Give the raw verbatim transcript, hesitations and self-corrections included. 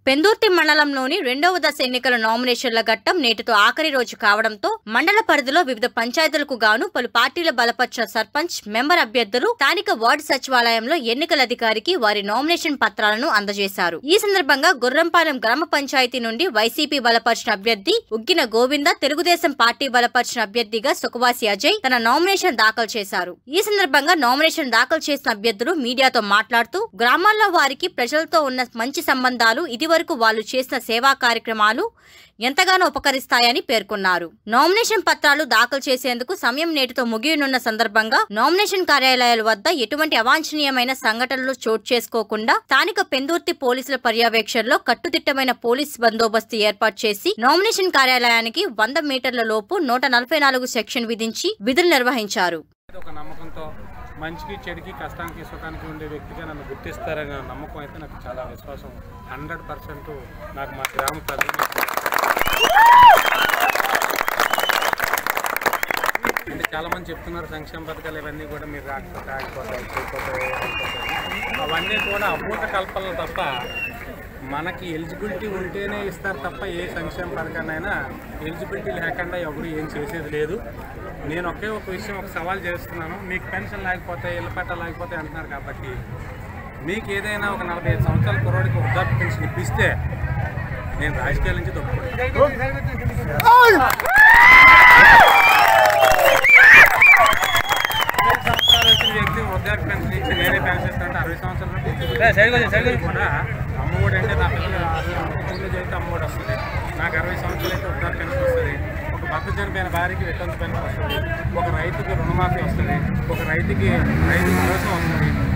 పెందుర్తి మండలంలోని రెండవ దశ ఎన్నికల నామినేషన్ల ఘట్టం నేటితో ఆఖరి రోజు కావడంతో మండల పరిధిలో వివిధ పంచాయతీలకు గాను పలు పార్టీల బలపర్చిన సర్పంచ్ మెంబర్ అభ్యర్థులు స్థానిక వార్డు సచివాలయంలో ఎన్నికల అధికారికి వారి నామినేషన్ పత్రాలను అందజేశారు. ఈ సందర్భంగా గుర్రంపాలెం గ్రామ పంచాయతీ నుండి వైసీపీ బలపర్చిన అభ్యర్థి ఉగ్గిన గోవింద, తెలుగుదేశం పార్టీ బలపర్చిన అభ్యర్థిగా సుకవాసి అజయ్ తన నామినేషన్ దాఖలు చేశారు. ఈ సందర్భంగా నామినేషన్ దాఖలు చేసిన అభ్యర్థులు మీడియాతో మాట్లాడుతూ గ్రామాల్లో వారికి ప్రజలతో ఉన్న మంచి సంబంధాలు, ఇదివరకు వాళ్ళు చేసిన సేవా కార్యక్రమాలు ఎంతగానో ఉపకరిస్తాయని పేర్కొన్నారు. నామినేషన్ పత్రాలు దాఖలు చేసేందుకు సమయం నేటితో ముగియనున్న సందర్భంగా నామినేషన్ కార్యాలయాల వద్ద ఎటువంటి అవాంఛనీయమైన సంఘటనలు చోటు చేసుకోకుండా స్థానిక పెందుర్తి పోలీసుల పర్యవేక్షణలో కట్టుదిట్టమైన పోలీస్ బందోబస్తు ఏర్పాటు చేసి నామినేషన్ కార్యాలయానికి వంద మీటర్ల లోపు నూట నలభై నాలుగు సెక్షన్ విధించి విధులు నిర్వహించారు. మంచికి చెడుకి కష్టానికి సుఖానికి ఉండే వ్యక్తిగా నన్ను గుర్తిస్తారనే నమ్మకం అయితే నాకు చాలా విశ్వాసం. హండ్రెడ్ పర్సెంట్ నాకు మా గ్రామ ప్రజలు అంటే చాలామంది చెప్తున్నారు సంక్షేమ పథకాలు ఇవన్నీ కూడా మీరు రాకపోతే ఆగిపోతాయి, చేయకపోతాయి, అవన్నీ కూడా అభూత కల్పనలు తప్ప మనకి ఎలిజిబిలిటీ ఉంటేనే ఇస్తారు తప్ప ఏ సంక్షేమ పథకాన్నైనా ఎలిజిబిలిటీ లేకుండా ఎవరు ఏం చేసేది లేదు. నేను ఒకే ఒక విషయం ఒక సవాల్ చేస్తున్నాను. మీకు పెన్షన్ లేకపోతే ఇళ్ళ పట్ట లేకపోతే అంటున్నారు కాబట్టి మీకు ఏదైనా ఒక నలభై ఐదు సంవత్సరాల కుర్రోడికి వృద్ధాప్య పెన్షన్ ఇప్పిస్తే నేను రాజకీయాల నుంచి తప్పుకుంటాను. సంవత్సరాలు వచ్చిన వ్యక్తి వృద్ధాప్య పెన్షన్ ఇచ్చి నేనే పెన్షన్ ఇస్తానంటే అరవై సంవత్సరాలు కూడా అమ్మఒడి అంటే నా పిల్లలు స్కూల్లో చేస్తే అమ్మఒడి వస్తుంది. నాకు అరవై సంవత్సరాలు అయితే వృద్ధాప్య పెన్షన్ వస్తుంది. ఒక భర్త చనిపోయిన భార్యకి వితంతు పెన్షన్ వస్తుంది. ఒక రైతుకి రుణమాఫీ వస్తుంది. ఒక రైతుకి రైతు భరోసా వస్తుంది.